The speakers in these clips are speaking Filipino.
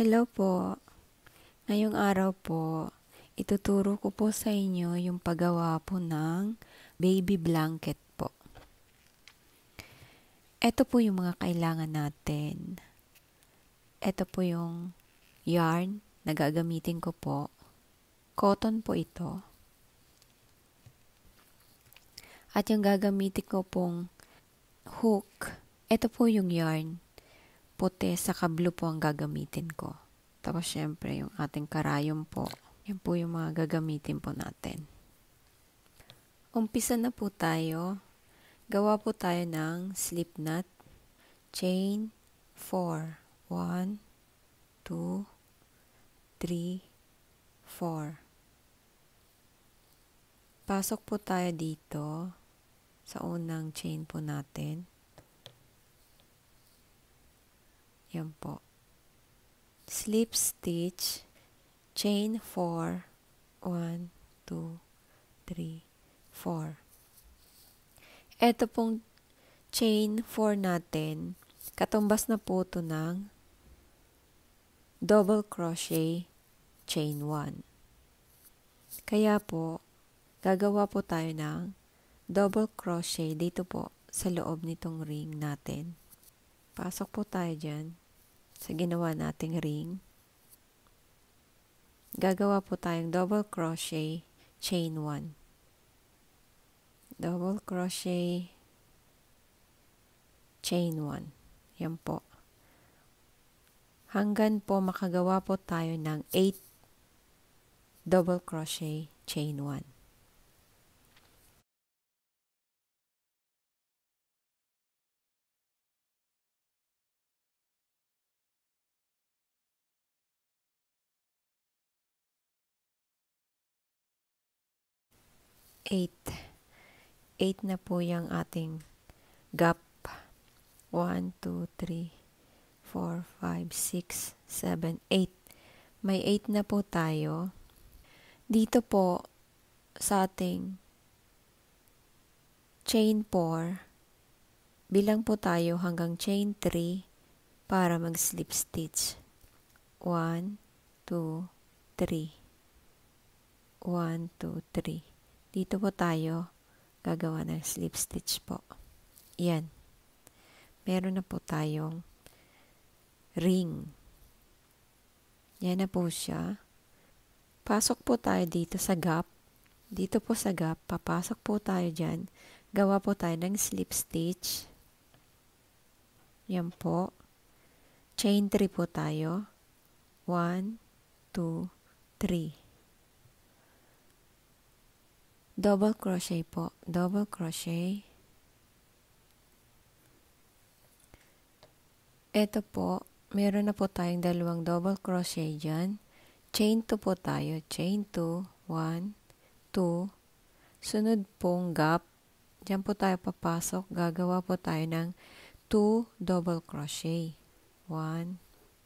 Hello po. Ngayong araw po, ituturo ko po sa inyo yung paggawa po ng baby blanket po. Ito po yung mga kailangan natin. Ito po yung yarn na gagamitin ko po. Cotton po ito. At yung gagamitin ko pong hook, ito po yung yarn. Puti saka blue po ang gagamitin ko. Tapos syempre yung ating karayom po. Yan po yung mga gagamitin po natin. Umpisa na po tayo. Gawa po tayo ng slip knot. Chain 4. 1, 2, 3, 4. Pasok po tayo dito sa unang chain po natin. Yan po. Slip stitch, chain 4, 1, 2, 3, 4. Ito pong chain 4 natin, katumbas na po ito ng double crochet, chain 1. Kaya po, gagawa po tayo ng double crochet dito po sa loob nitong ring natin. Pasok po tayo dyan sa ginawa nating ring. Gagawa po tayong double crochet, chain 1. Double crochet, chain 1. Yan po. Hanggang po makagawa po tayo ng 8 double crochet, chain 1. Eight na po yung ating gap. 1, 2, 3, 4, 5, 6, 7, 8. May 8 na po tayo. Dito po sa ating chain 4, bilang po tayo hanggang chain 3 para mag-slip stitch. 1, 2, 3. 1, 2, 3. Dito po tayo gagawa ng slip stitch po. Yan. Meron na po tayong ring. Yan na po siya. Pasok po tayo dito sa gap. Dito po sa gap, papasok po tayo dyan. Gawa po tayo ng slip stitch. Yan po. Chain 3 po tayo. 1, 2, 3. Double crochet po. Double crochet. Ito po, meron na po tayong dalawang double crochet dyan. Chain 2 po tayo. Chain 2. 1, 2. Sunod pong gap. Diyan po tayo papasok. Gagawa po tayo ng 2 double crochet. 1,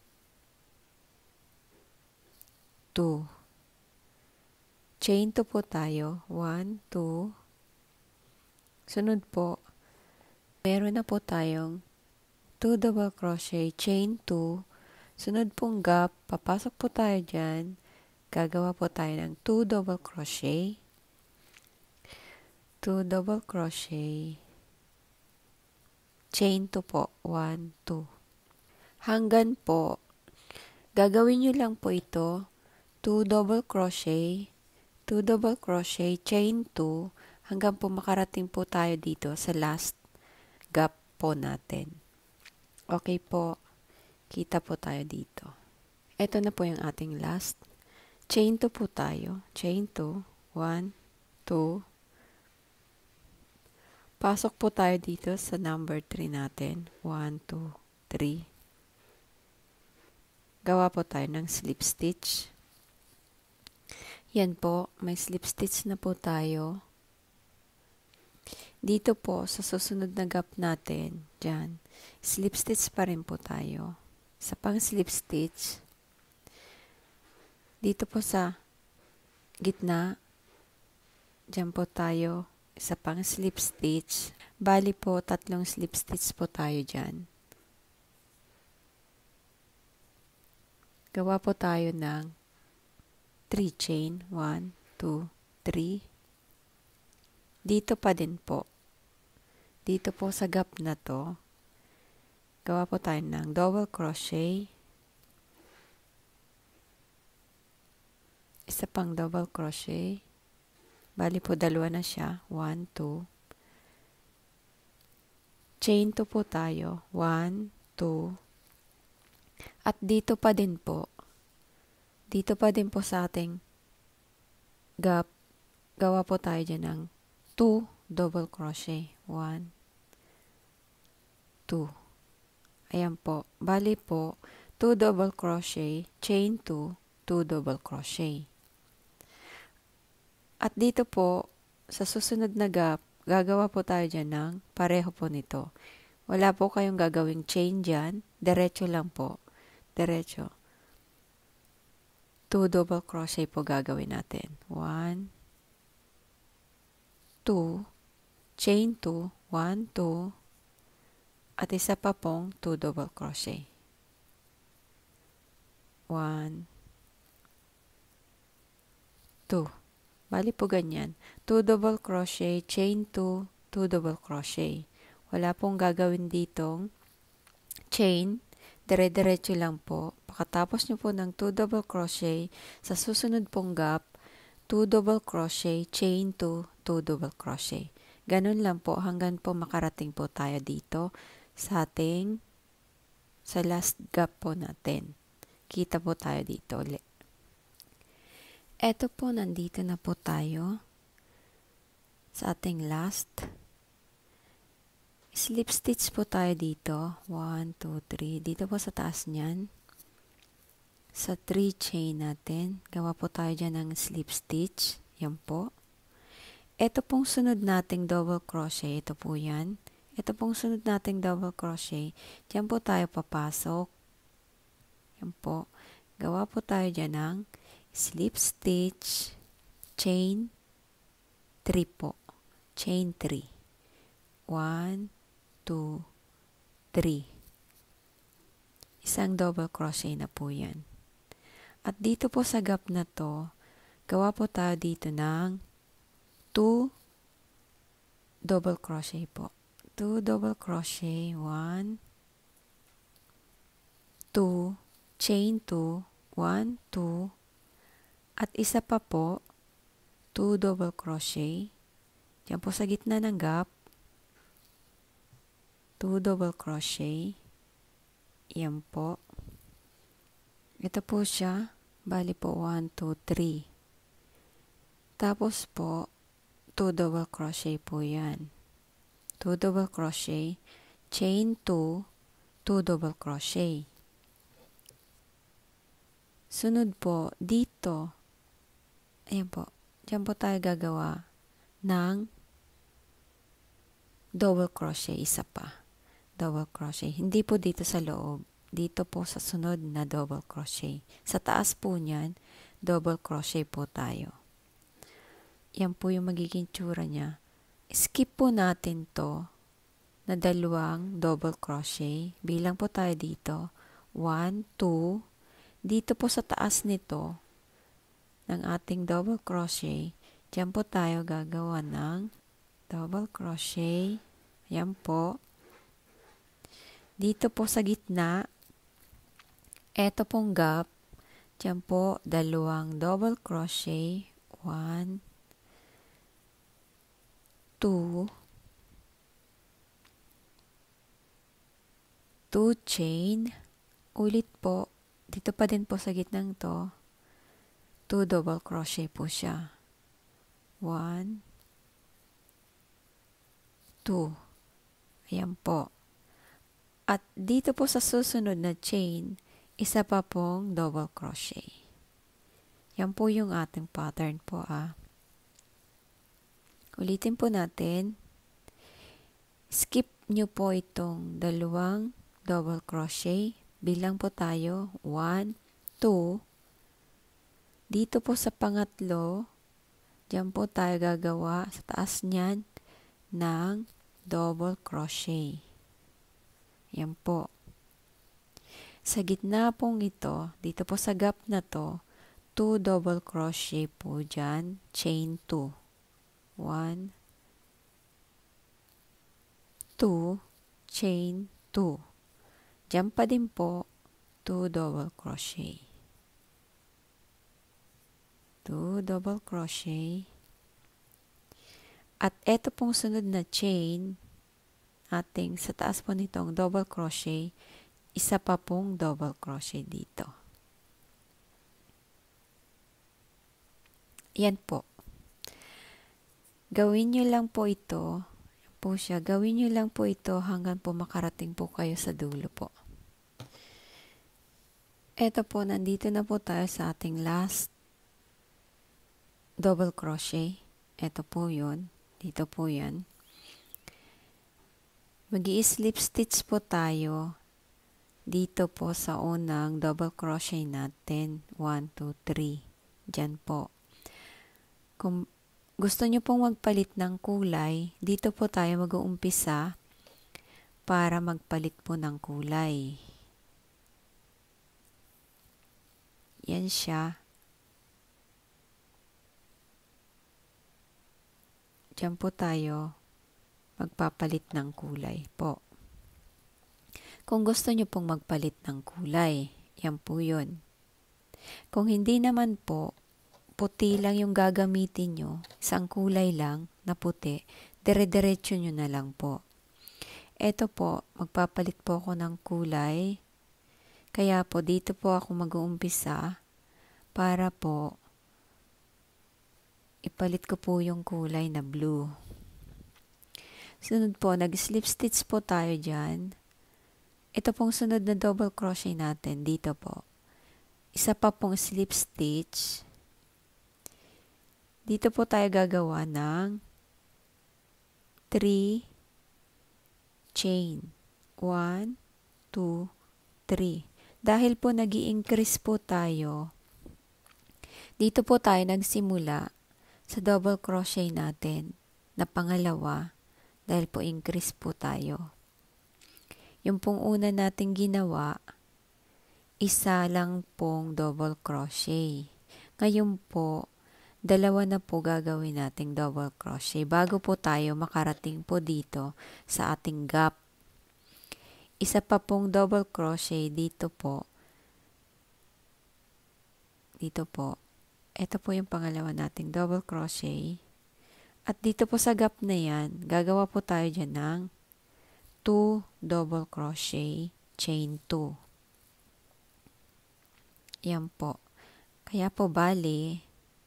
2. Chain 2 po tayo. 1, 2. Sunod po, meron na po tayong 2 double crochet, chain 2. Sunod pong gap, papasok po tayo dyan. Gagawa po tayo ng 2 double crochet. 2 double crochet. Chain 2 po. 1, 2. Hanggang po, gagawin nyo lang po ito. 2 double crochet. 2 double crochet, chain 2, hanggang po makarating po tayo dito sa last gap po natin. Okay po, kita po tayo dito. Ito na po yung ating last. Chain 2 po tayo. Chain 2, 1, 2. Pasok po tayo dito sa number 3 natin. 1, 2, 3. Gawa po tayo ng slip stitch. Yan po, may slip stitch na po tayo. Dito po, sa susunod na gap natin, dyan, slip stitch pa rin po tayo. Sa pang slip stitch, dito po sa gitna, dyan po tayo, sa pang slip stitch. Bali po, 3 slip stitch po tayo dyan. gawa po tayo ng 3 chain. 1, 2, 3. Dito pa din po. Dito po sa gap na to, gawa po tayo ng double crochet. Isa pang double crochet. Bali po dalawa na siya. 1, 2. Chain 2 po tayo. 1, 2. At dito pa din po. Dito pa din po sa ating gap, gawa po tayo dyan ng 2 double crochet. 1, 2. Ayan po. Bali po, 2 double crochet, chain 2, 2 double crochet. At dito po, sa susunod na gap, gagawa po tayo dyan ng pareho po nito. Wala po kayong gagawing chain dyan. Diretso lang po. Diretso. 2 double crochet po gagawin natin. 1, 2, chain 2, 1, 2, at isa pa pong 2 double crochet. 1, 2. Bali po ganyan. 2 double crochet, chain 2, 2 double crochet. Wala pong gagawin ditong chain. Dire-diretso lang po. Pagkatapos nyo po ng 2 double crochet, sa susunod pong gap, 2 double crochet, chain 2, 2 double crochet. Ganun lang po hanggang po makarating po tayo dito sa last gap po natin. Kita po tayo dito ulit. Eto po, nandito na po tayo sa ating last. Slip stitch po tayo dito. 1, 2, 3. Dito po sa taas niyan. Sa 3 chain natin. Gawa po tayo dyan ng slip stitch. Yan po. Eto pong sunod nating double crochet. Ito po yan. Ito pong sunod nating double crochet. Diyan po tayo papasok. Yan po. Gawa po tayo dyan ng slip stitch, chain 3 po. Chain 3. 1, 2, 3. Isang double crochet na po yan. At dito po sa gap na to, gawa po tayo dito ng 2 double crochet po. 2 double crochet. 1, 2, chain 2, 1, 2, at isa pa po, 2 double crochet. Diyan po sa gitna ng gap, 2 double crochet. Yan po. Ito po siya. Bali po 1, 2, 3. Tapos po, 2 double crochet po yan. 2 double crochet, chain 2, 2 double crochet. Sunod po, dito, ayan po, diyan po tayo gagawa ng double crochet, isa pa. Double crochet. Hindi po dito sa loob. Dito po sa sunod na double crochet. Sa taas po niyan, double crochet po tayo. Yan po yung magiging tsura niya. Skip po natin to na dalawang double crochet. Bilang po tayo dito. 1, 2. Dito po sa taas nito ng ating double crochet, diyan po tayo gagawa ng double crochet. Ayan po. Dito po sa gitna, eto pong gap, diyan po dalawang double crochet. 1, 2, 2 chain. Ulit po, dito pa din po sa gitnang to, 2 double crochet po siya. 1, 2. Ayan po. At dito po sa susunod na chain, isa pa pong double crochet. Yan po yung ating pattern po Ulitin po natin. Skip nyo po itong dalawang double crochet. Bilang po tayo. 1, 2. Dito po sa pangatlo, diyan po tayo gagawa sa taas niyan ng double crochet. Yan po. Sa gitna pong ito, dito po sa gap na to, 2 double crochet po dyan, chain 2. 1, 2, chain 2. Diyan pa din po, 2 double crochet. 2 double crochet. At ito pong sunod na chain, ating sa taas po nitong double crochet, isa pa pong double crochet dito. Yan po. Gawin nyo lang po ito. Yan po siya. Gawin nyo lang po ito hanggang po makarating po kayo sa dulo po. Ito po, nandito na po tayo sa ating last double crochet. Ito po yun. Dito po yan. Mag-i-slip stitch po tayo dito po sa unang double crochet natin. 1, 2, 3. Diyan po. Kung gusto nyo pong magpalit ng kulay, dito po tayo mag-uumpisa para magpalit po ng kulay. Yan siya. Diyan po tayo magpapalit ng kulay po. Kung gusto nyo pong magpalit ng kulay, yan po yun. Kung hindi naman po, puti lang yung gagamitin nyo, isang kulay lang na puti, dire-diretso nyo na lang po. Ito po, magpapalit po ako ng kulay. Kaya po, dito po ako mag-uumpisa para po ipalit ko po yung kulay na blue. Sunod po, nag-slip stitch po tayo dyan. Ito pong sunod na double crochet natin, dito po. Isa pa pong slip stitch. Dito po tayo gagawa ng 3 chain. 1, 2, 3. Dahil po nag-i-increase po tayo, dito po tayo nagsimula sa double crochet natin na pangalawa dahil po increase po tayo. Yung pong una nating ginawa, isa lang pong double crochet. Ngayon po, dalawa na po gagawin nating double crochet bago po tayo makarating po dito sa ating gap. Isa pa pong double crochet dito po. Dito po. Ito po yung pangalawa nating double crochet. At dito po sa gap na yan, gagawa po tayo dyan ng 2 double crochet, chain 2. Yan po. Kaya po bali,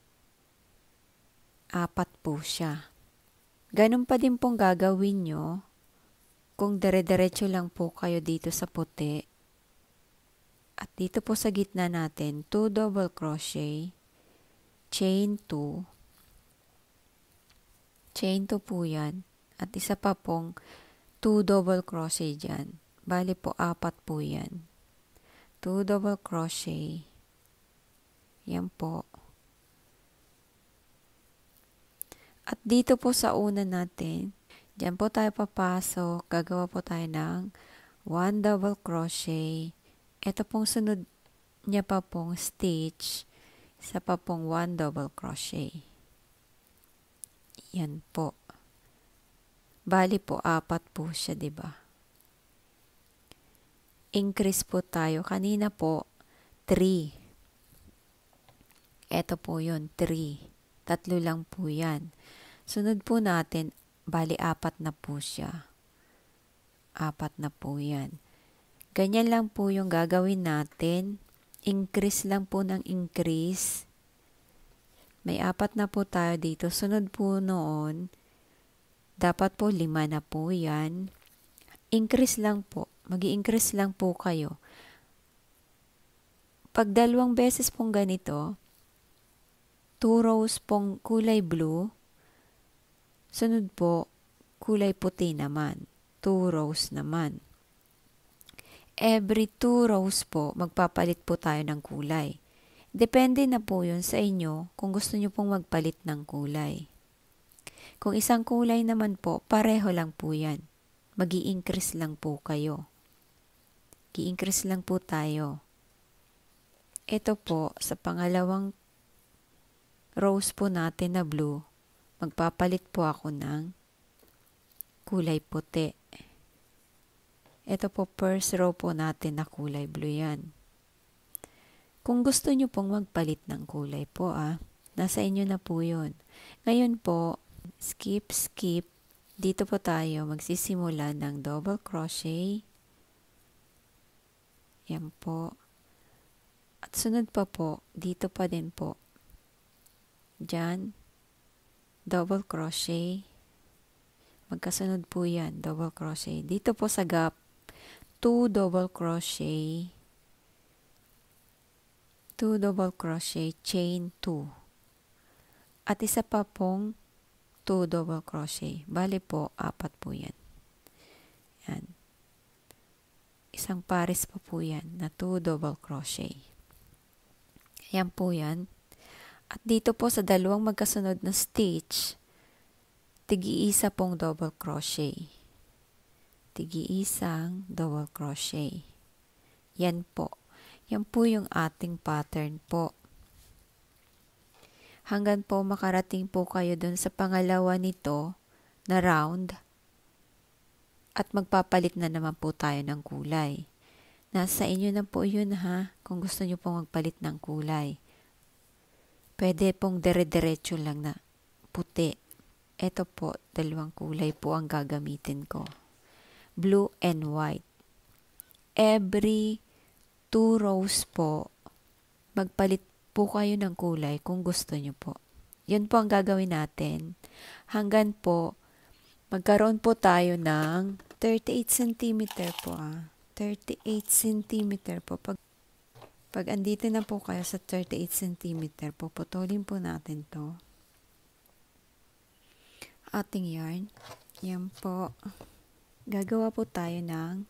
4 po siya. Ganun pa din pong gagawin nyo kung dire-diretso lang po kayo dito sa puti. At dito po sa gitna natin, 2 double crochet, chain 2. Chain 2 po yan. At isa pa pong 2 double crochet dyan. Bali po 4 po yan. 2 double crochet. Yan po. At dito po sa una natin, dyan po tayo papasok. Gagawa po tayo ng 1 double crochet. Ito pong sunod niya pa pong stitch. Isa pa pong 1 double crochet. Yan po. Bali po, 4 po siya, diba? Increase po tayo. Kanina po, 3. Ito po yun, 3. 3 lang po yan. Sunod po natin, bali 4 na po siya. 4 na po yan. Ganyan lang po yung gagawin natin. Increase lang po ng increase. May 4 na po tayo dito. Sunod po noon, dapat po 5 na po yan. Increase lang po. Mag-i-increase lang po kayo. Pag 2 beses pong ganito, 2 rows pong kulay blue, sunod po, kulay puti naman. 2 rows naman. Every 2 rows po, magpapalit po tayo ng kulay. Depende na po yun sa inyo kung gusto nyo pong magpalit ng kulay. Kung isang kulay naman po, pareho lang po yan. Mag-i-increase lang po kayo. mag-i-increase lang po tayo. Ito po, sa pangalawang rows po natin na blue, magpapalit po ako ng kulay puti. Ito po, first row po natin na kulay blue yan. Kung gusto nyo pong magpalit ng kulay po nasa inyo na po yun. Ngayon po, skip. Dito po tayo magsisimula ng double crochet. Yan po. At sunod pa po, dito pa din po. Diyan, double crochet. Magkasunod po yan, double crochet. Dito po sa gap, 2 double crochet. 2 double crochet, chain 2. At isa pa pong 2 double crochet. Bale po, 4 po yan. Yan. Isang pares pa po yan na 2 double crochet. Yan po yan. At dito po sa dalawang magkasunod na stitch, tigi-isa pong double crochet. Tigi-isang double crochet. Yan po. Yan po yung ating pattern po. Hanggang po makarating po kayo dun sa pangalawa nito na round at magpapalit na naman po tayo ng kulay. Nasa inyo na po yun kung gusto nyo pong magpalit ng kulay. Pwede pong dire-diretso lang na puti. Ito po, dalawang kulay po ang gagamitin ko. Blue and white. Every 2 rows po, magpalit po kayo ng kulay kung gusto nyo po. Yun po ang gagawin natin. Hanggang po, magkaroon po tayo ng 38 cm po 38 cm po. Pag andito na po kayo sa 38 cm po, putulin po natin to. Ating yarn. Yan po. Gagawa po tayo ng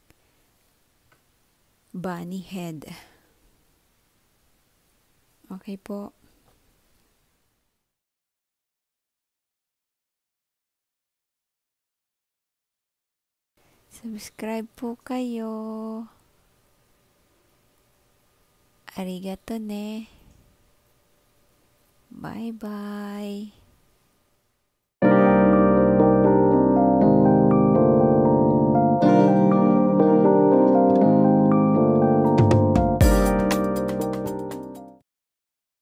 bunny head. Okay po. Subscribe po kayo. Arigato ne. Bye-bye.